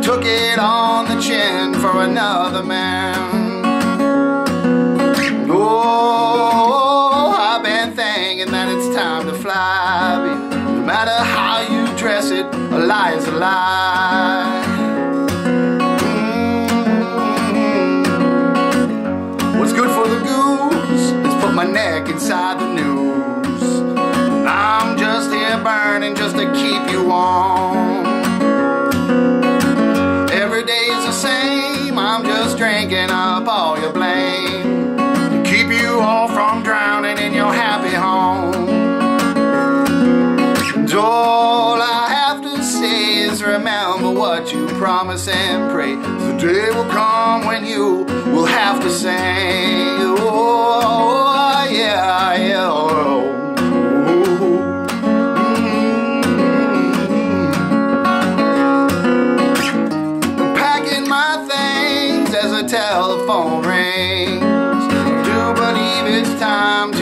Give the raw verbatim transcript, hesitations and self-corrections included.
took it on the chin for another man. Oh, I've been thinking that it's time to fly, baby. No matter how you dress it, a lie is a lie. Mm-hmm. What's good for the goose is put my neck inside the noose. I'm just here burning just to keep you warm. Every day's the same, I'm just drinking up all your blame to keep you all from drowning in your happy home. And all I have to say is remember what you promise and pray. The day will come when you will have to say, oh, yeah, yeah, oh. Telephone rings. I do believe it's time to